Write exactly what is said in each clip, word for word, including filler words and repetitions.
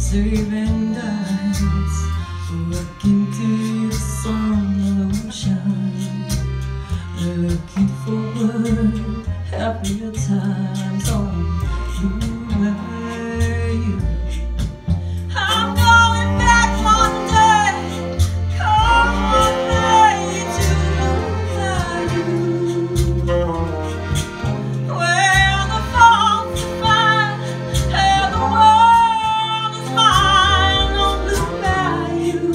saving dimes, looking to the sun and ocean, looking forward, happier times on the way. I'm going back one day, come one day to you, where the folks are fine and the world is mine on the bayou,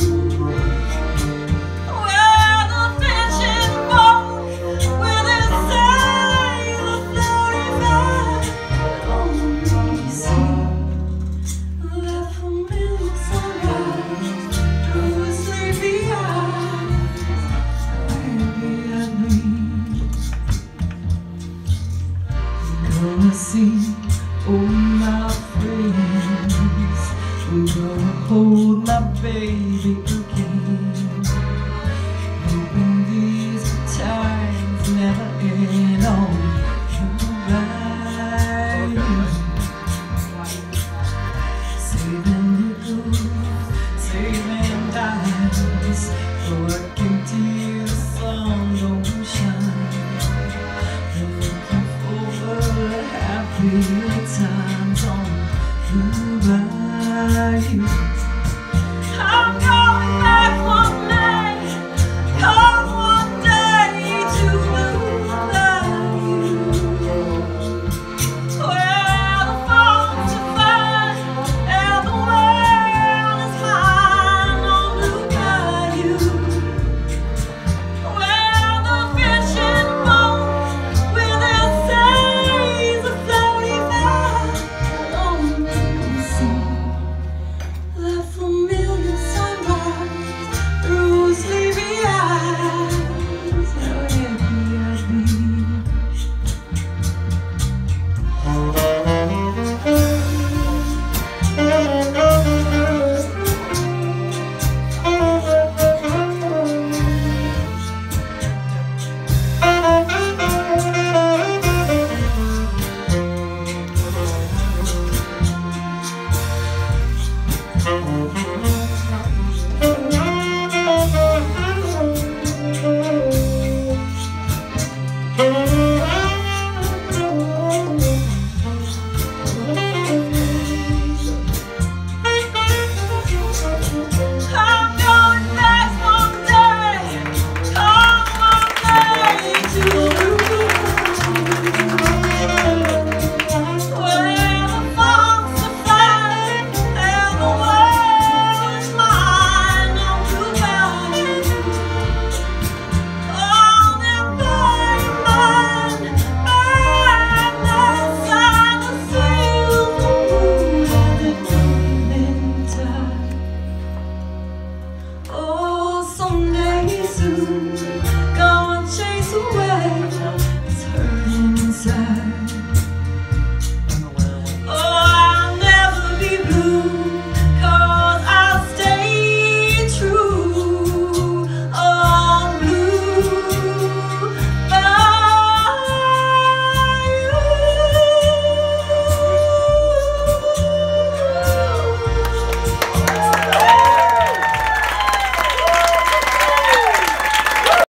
where the fishing boat with its sailor floating by on the sea, that familiar sunrise through a sleepy eyes, maybe I dream. Gonna see all my friends, I'm gonna hold my baby again, hoping these times never end on the right. Saving you, saving dimes, working till the sun don't shine, and looking forward happier times on the bayou.